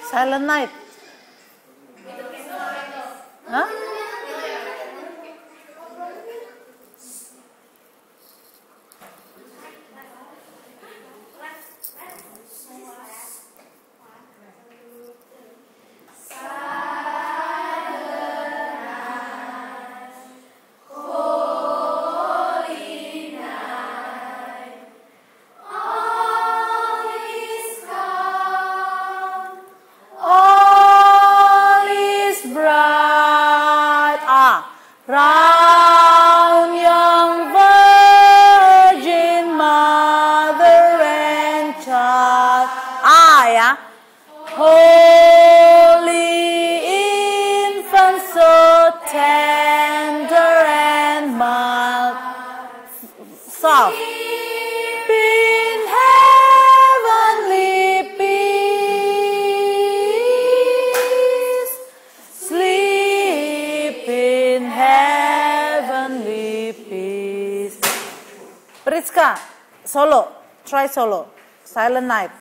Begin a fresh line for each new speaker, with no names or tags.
Silent night. Hah? Round young virgin mother and child. Ya. Holy infant, so tender and mild. Soft. In heavenly peace. Sleep in heavenly peace. Priska, solo. Try solo. Silent night.